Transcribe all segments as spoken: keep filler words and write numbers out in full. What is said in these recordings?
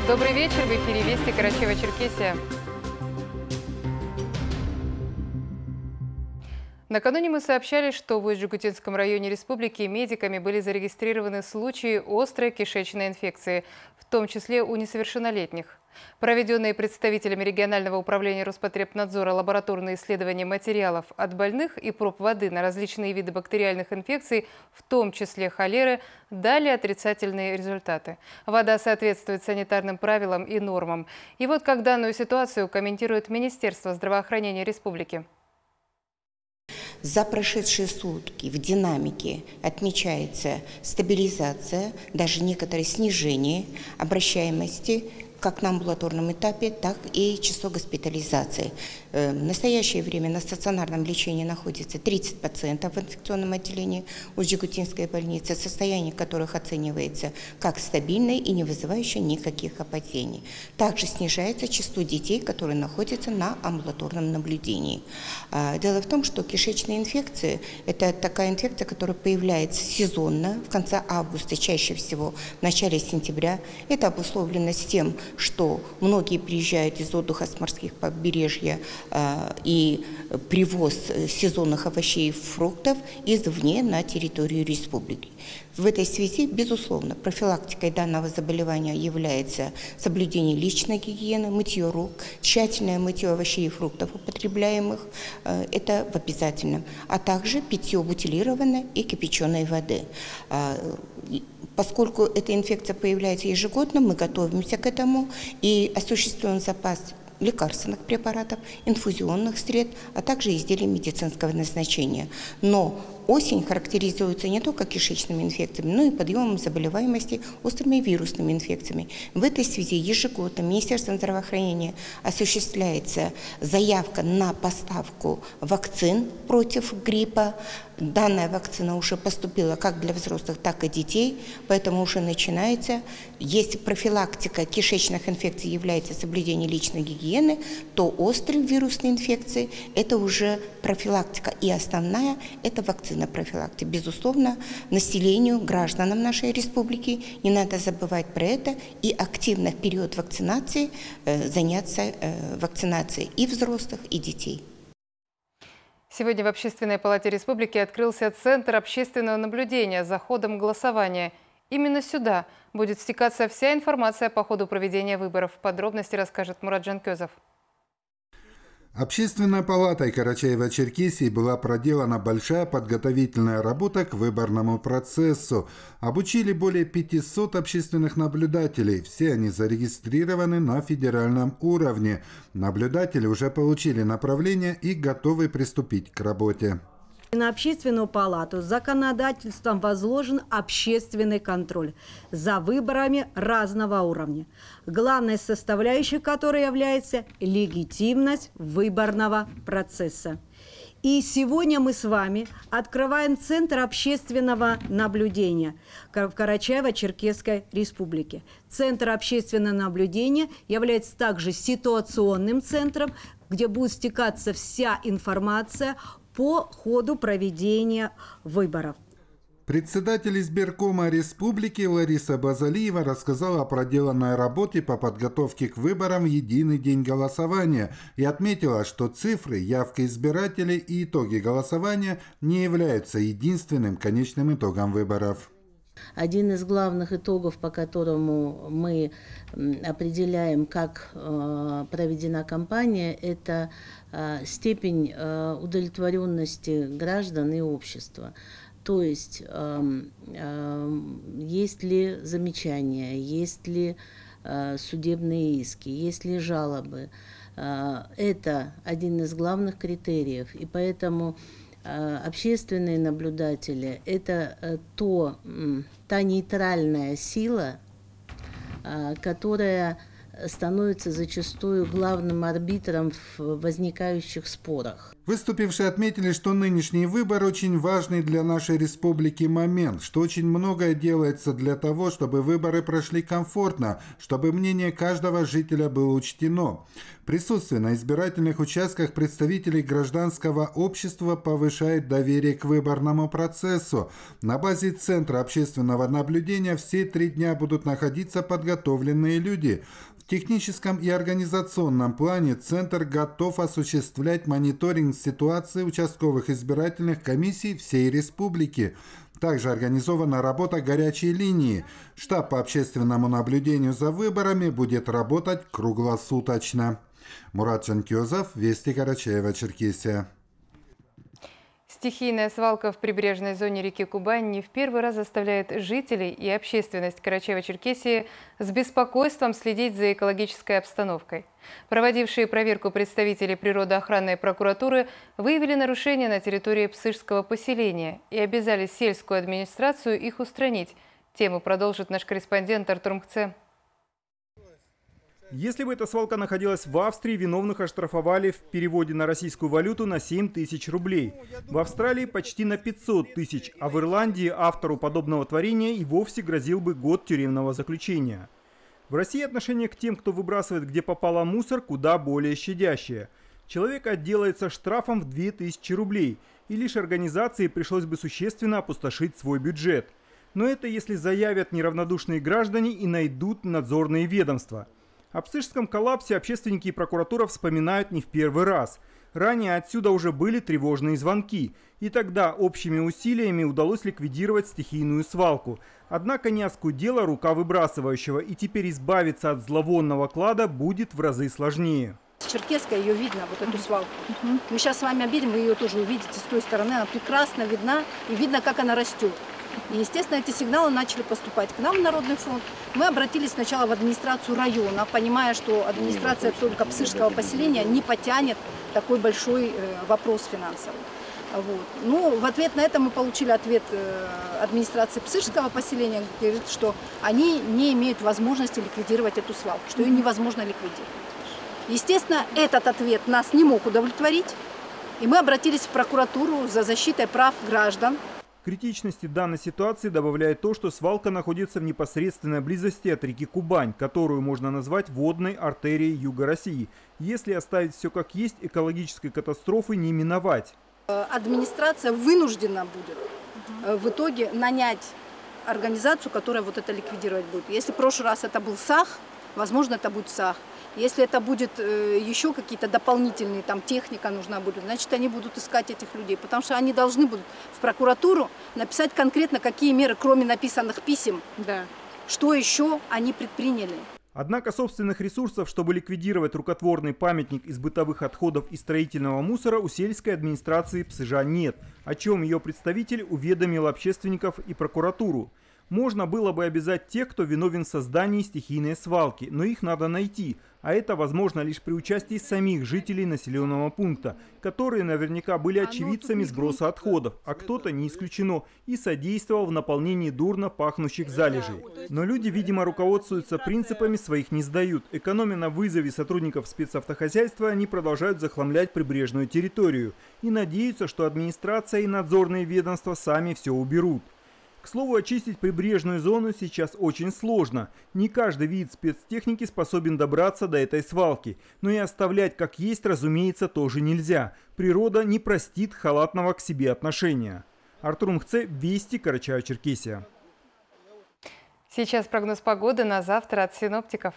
Добрый вечер, в эфире Вести, Карачаево-Черкесия. Накануне мы сообщали, что в Усть-Жигутинском районе республики медиками были зарегистрированы случаи острой кишечной инфекции, в том числе у несовершеннолетних. Проведенные представителями регионального управления Роспотребнадзора лабораторные исследования материалов от больных и проб воды на различные виды бактериальных инфекций, в том числе холеры, дали отрицательные результаты. Вода соответствует санитарным правилам и нормам. И вот как данную ситуацию комментирует Министерство здравоохранения республики. За прошедшие сутки в динамике отмечается стабилизация, даже некоторое снижение обращаемости как на амбулаторном этапе, так и число госпитализаций. В настоящее время на стационарном лечении находится тридцать пациентов в инфекционном отделении Усть-Жигутинской больницы, состояние которых оценивается как стабильное и не вызывающее никаких опасений. Также снижается число детей, которые находятся на амбулаторном наблюдении. Дело в том, что кишечная инфекция – это такая инфекция, которая появляется сезонно, в конце августа, чаще всего в начале сентября. Это обусловлено с тем, что многие приезжают из отдыха с морских побережья э, и привоз сезонных овощей и фруктов извне на территорию республики. В этой связи, безусловно, профилактикой данного заболевания является соблюдение личной гигиены, мытье рук, тщательное мытье овощей и фруктов употребляемых, э, это в обязательном, а также питье бутилированной и кипяченой воды. Э, Поскольку эта инфекция появляется ежегодно, мы готовимся к этому и осуществляем запас лекарственных препаратов, инфузионных средств, а также изделий медицинского назначения. Но осень характеризуется не только кишечными инфекциями, но и подъемом заболеваемости острыми вирусными инфекциями. В этой связи ежегодно Министерством здравоохранения осуществляется заявка на поставку вакцин против гриппа. Данная вакцина уже поступила как для взрослых, так и детей, поэтому уже начинается. Если профилактика кишечных инфекций является соблюдение личной гигиены, то острые вирусные инфекции – это уже профилактика. И основная – это вакцина профилактики. Безусловно, населению, гражданам нашей республики не надо забывать про это и активно в период вакцинации э, заняться э, вакцинацией и взрослых, и детей. Сегодня в Общественной палате республики открылся Центр общественного наблюдения за ходом голосования. Именно сюда будет стекаться вся информация по ходу проведения выборов. Подробности расскажет Мурат Жанкезов. Общественной палатой Карачаево-Черкесии была проделана большая подготовительная работа к выборному процессу. Обучили более пятисот общественных наблюдателей. Все они зарегистрированы на федеральном уровне. Наблюдатели уже получили направление и готовы приступить к работе. На общественную палату законодательством возложен общественный контроль за выборами разного уровня, главной составляющей которой является легитимность выборного процесса. И сегодня мы с вами открываем Центр общественного наблюдения в Карачаево-Черкесской республике. Центр общественного наблюдения является также ситуационным центром, где будет стекаться вся информация по ходу проведения выборов. Председатель избиркома республики Лариса Базалиева рассказала о проделанной работе по подготовке к выборам в единый день голосования и отметила, что цифры, явка избирателей и итоги голосования не являются единственным конечным итогом выборов. Один из главных итогов, по которому мы определяем, как проведена кампания, это степень удовлетворенности граждан и общества. То есть, есть ли замечания, есть ли судебные иски, есть ли жалобы. Это один из главных критериев, и поэтому общественные наблюдатели – это то, та нейтральная сила, которая становится зачастую главным арбитром в возникающих спорах. Выступившие отметили, что нынешний выбор очень важный для нашей республики момент, что очень многое делается для того, чтобы выборы прошли комфортно, чтобы мнение каждого жителя было учтено. Присутствие на избирательных участках представителей гражданского общества повышает доверие к выборному процессу. На базе Центра общественного наблюдения все три дня будут находиться подготовленные люди. В техническом и организационном плане Центр готов осуществлять мониторинг ситуации участковых избирательных комиссий всей республики. Также организована работа горячей линии. Штаб по общественному наблюдению за выборами будет работать круглосуточно. Мурат Жанкёзов, Вести, Карачаево-Черкесия. Стихийная свалка в прибрежной зоне реки Кубань не в первый раз заставляет жителей и общественность Карачаево-Черкесии с беспокойством следить за экологической обстановкой. Проводившие проверку представители природоохранной прокуратуры выявили нарушения на территории Псыжского поселения и обязали сельскую администрацию их устранить. Тему продолжит наш корреспондент Артур Мхце. Если бы эта свалка находилась в Австрии, виновных оштрафовали в переводе на российскую валюту на семь тысяч рублей. В Австралии почти на пятьсот тысяч, а в Ирландии автору подобного творения и вовсе грозил бы год тюремного заключения. В России отношение к тем, кто выбрасывает где попало мусор, куда более щадящее. Человек отделается штрафом в две тысячи рублей, и лишь организации пришлось бы существенно опустошить свой бюджет. Но это если заявят неравнодушные граждане и найдут надзорные ведомства. О псыжском коллапсе общественники и прокуратура вспоминают не в первый раз. Ранее отсюда уже были тревожные звонки, и тогда общими усилиями удалось ликвидировать стихийную свалку. Однако не оскудела рука выбрасывающего, и теперь избавиться от зловонного клада будет в разы сложнее. Черкесская, ее видно, вот эту свалку. Мы сейчас с вами обидим, вы ее тоже увидите с той стороны, она прекрасно видна, и видно, как она растет. И, естественно, эти сигналы начали поступать к нам в Народный фронт. Мы обратились сначала в администрацию района, понимая, что администрация только Псыжского поселения не потянет такой большой вопрос финансовый. Вот. Ну, в ответ на это мы получили ответ администрации Псыжского поселения, где говорит, что они не имеют возможности ликвидировать эту свалку, что ее невозможно ликвидировать. Естественно, этот ответ нас не мог удовлетворить, и мы обратились в прокуратуру за защитой прав граждан. Критичности данной ситуации добавляет то, что свалка находится в непосредственной близости от реки Кубань, которую можно назвать водной артерией юга России. Если оставить все как есть, экологической катастрофы не миновать. Администрация вынуждена будет в итоге нанять организацию, которая вот это ликвидировать будет. Если в прошлый раз это был САХ, возможно, это будет САХ. Если это будет э, еще какие-то дополнительные, там техника нужна будет, значит, они будут искать этих людей, потому что они должны будут в прокуратуру написать конкретно, какие меры, кроме написанных писем, да, что еще они предприняли. Однако собственных ресурсов, чтобы ликвидировать рукотворный памятник из бытовых отходов и строительного мусора, у сельской администрации Псыжа нет, о чем ее представитель уведомил общественников и прокуратуру. Можно было бы обязать тех, кто виновен в создании стихийной свалки, но их надо найти, а это возможно лишь при участии самих жителей населенного пункта, которые наверняка были очевидцами сброса отходов, а кто-то, не исключено, и содействовал в наполнении дурно пахнущих залежей. Но люди, видимо, руководствуются принципами, своих не сдают. Экономя на вызове сотрудников спецавтохозяйства, они продолжают захламлять прибрежную территорию и надеются, что администрация и надзорные ведомства сами все уберут. К слову, очистить прибрежную зону сейчас очень сложно. Не каждый вид спецтехники способен добраться до этой свалки. Но и оставлять как есть, разумеется, тоже нельзя. Природа не простит халатного к себе отношения. Артур Мхце, Вести, Карачаево-Черкесия. Сейчас прогноз погоды на завтра от синоптиков.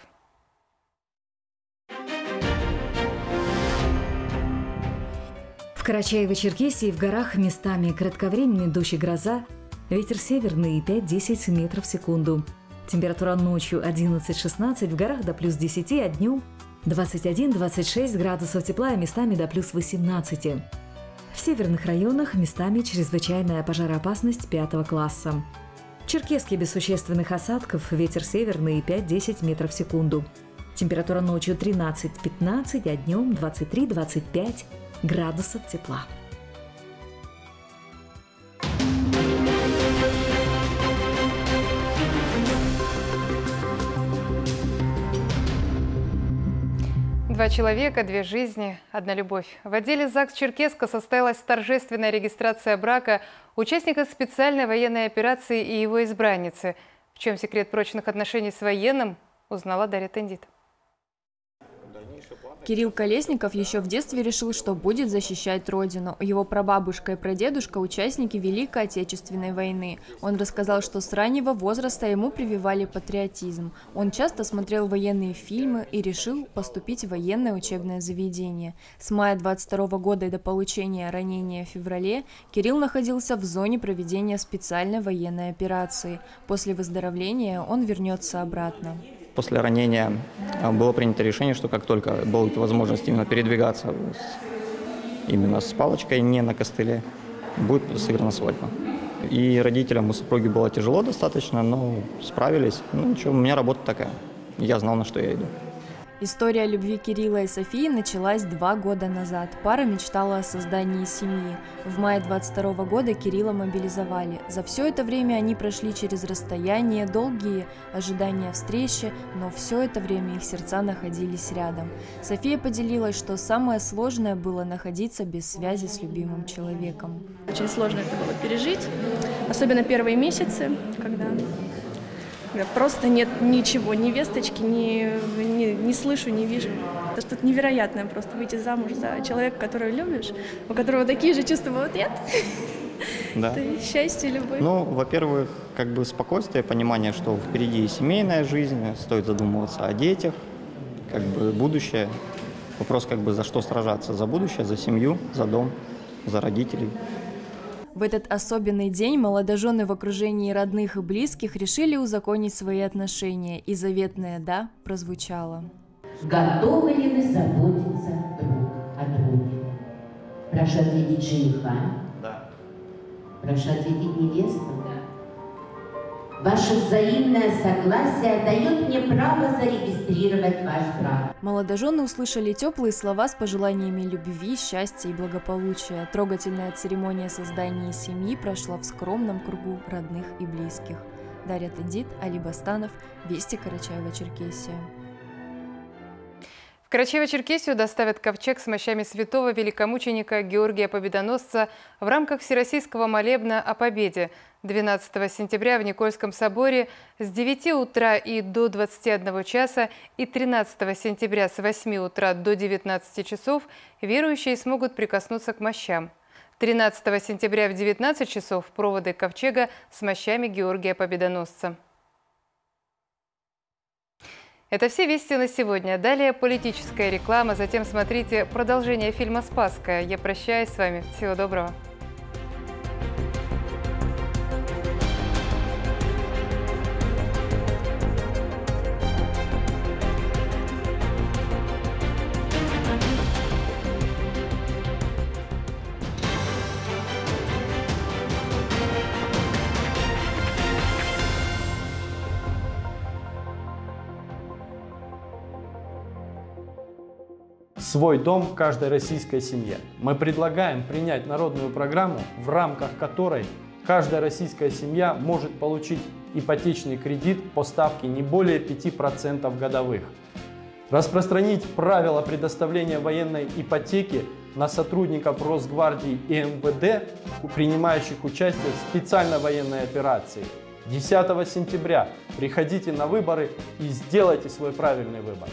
В Карачаево-Черкесии в горах местами кратковременный дождь и гроза. Ветер северный пять-десять метров в секунду. Температура ночью одиннадцать-шестнадцать, в горах до плюс десяти, а днем двадцать один-двадцать шесть градусов тепла, и местами до плюс восемнадцати. В северных районах местами чрезвычайная пожароопасность пятого класса. В Черкесске без существенных осадков, ветер северный пять-десять метров в секунду. Температура ночью тринадцать-пятнадцать, а днем двадцать три-двадцать пять градусов тепла. Два человека, две жизни, одна любовь. В отделе ЗАГС Черкесска состоялась торжественная регистрация брака участника специальной военной операции и его избранницы. В чем секрет прочных отношений с военным, узнала Дарья Тендит. Кирилл Колесников еще в детстве решил, что будет защищать родину. Его прабабушка и прадедушка – участники Великой Отечественной войны. Он рассказал, что с раннего возраста ему прививали патриотизм. Он часто смотрел военные фильмы и решил поступить в военное учебное заведение. С мая двадцать второго года и до получения ранения в феврале Кирилл находился в зоне проведения специальной военной операции. После выздоровления он вернется обратно. После ранения было принято решение, что как только будет возможность именно передвигаться именно с палочкой, не на костыле, будет сыграна свадьба. И родителям у супруги было тяжело достаточно, но справились. Ну ничего, у меня работа такая. Я знал, на что я иду. История любви Кирилла и Софии началась два года назад. Пара мечтала о создании семьи. В мае двадцать второго года Кирилла мобилизовали. За все это время они прошли через расстояние, долгие ожидания встречи, но все это время их сердца находились рядом. София поделилась, что самое сложное было находиться без связи с любимым человеком. Очень сложно это было пережить, особенно первые месяцы, когда... Просто нет ничего, ни весточки, ни, ни, не слышу, не вижу. Это что-то невероятное, просто выйти замуж за человека, которого любишь, у которого такие же чувства, вот нет. Да. Это счастье, любовь. Ну, во-первых, как бы спокойствие, понимание, что впереди семейная жизнь, стоит задумываться о детях, как бы будущее. Вопрос, как бы за что сражаться, за будущее, за семью, за дом, за родителей. В этот особенный день молодожены в окружении родных и близких решили узаконить свои отношения, и заветное «да» прозвучало. Готовы ли вы заботиться друг о друге? Прошу ответить жениха. Да. Прошу ответить невесту. Да. Ваше взаимное согласие дает мне право зарегистрировать ваш брак. Молодожены услышали теплые слова с пожеланиями любви, счастья и благополучия. Трогательная церемония создания семьи прошла в скромном кругу родных и близких. Дарья Тендит, Али Бастанов, Вести, Карачаево-Черкесия. В Карачаево-Черкесию доставят ковчег с мощами святого великомученика Георгия Победоносца в рамках Всероссийского молебна о Победе. двенадцатого сентября в Никольском соборе с девяти утра и до двадцати одного часа и тринадцатого сентября с восьми утра до девятнадцати часов верующие смогут прикоснуться к мощам. тринадцатого сентября в девятнадцать часов проводы ковчега с мощами Георгия Победоносца. Это все вести на сегодня. Далее политическая реклама, затем смотрите продолжение фильма «Спасская». Я прощаюсь с вами. Всего доброго. Свой дом каждой российской семье. Мы предлагаем принять народную программу, в рамках которой каждая российская семья может получить ипотечный кредит по ставке не более пяти процентов годовых. Распространить правила предоставления военной ипотеки на сотрудников Росгвардии и эм вэ дэ, принимающих участие в специальной военной операции. десятого сентября приходите на выборы и сделайте свой правильный выбор.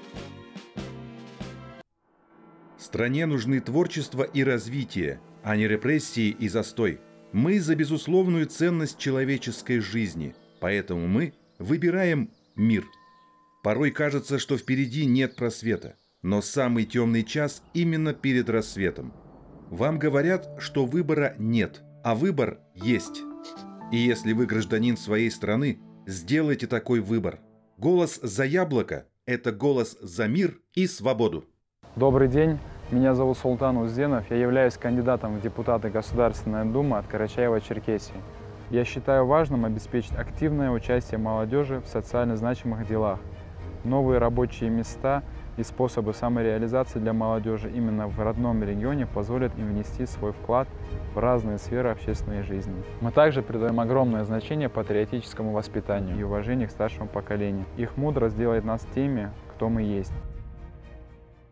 Стране нужны творчество и развитие, а не репрессии и застой. Мы за безусловную ценность человеческой жизни, поэтому мы выбираем мир. Порой кажется, что впереди нет просвета, но самый темный час именно перед рассветом. Вам говорят, что выбора нет, а выбор есть. И если вы гражданин своей страны, сделайте такой выбор. Голос за яблоко – это голос за мир и свободу. Добрый день. Меня зовут Султан Узденов, я являюсь кандидатом в депутаты Государственной Думы от Карачаево-Черкесии. Я считаю важным обеспечить активное участие молодежи в социально значимых делах. Новые рабочие места и способы самореализации для молодежи именно в родном регионе позволят им внести свой вклад в разные сферы общественной жизни. Мы также придаем огромное значение патриотическому воспитанию и уважению к старшему поколению. Их мудрость делает нас теми, кто мы есть.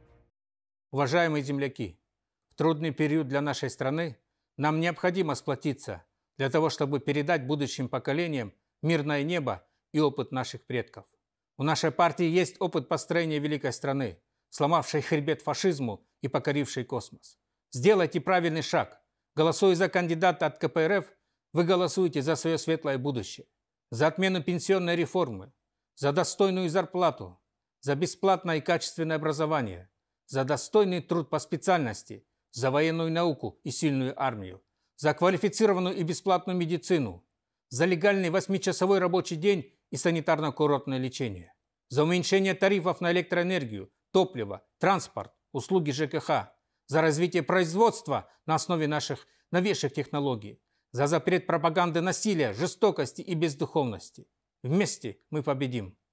Уважаемые земляки, в трудный период для нашей страны нам необходимо сплотиться для того, чтобы передать будущим поколениям мирное небо и опыт наших предков. У нашей партии есть опыт построения великой страны, сломавшей хребет фашизму и покорившей космос. Сделайте правильный шаг. Голосуя за кандидата от ка пэ эр эф, вы голосуете за свое светлое будущее, за отмену пенсионной реформы, за достойную зарплату, за бесплатное и качественное образование, за достойный труд по специальности, за военную науку и сильную армию, за квалифицированную и бесплатную медицину, за легальный восьмичасовой рабочий день и санитарно-курортное лечение, за уменьшение тарифов на электроэнергию, топливо, транспорт, услуги жэ ка ха, за развитие производства на основе наших новейших технологий, за запрет пропаганды насилия, жестокости и бездуховности. Вместе мы победим.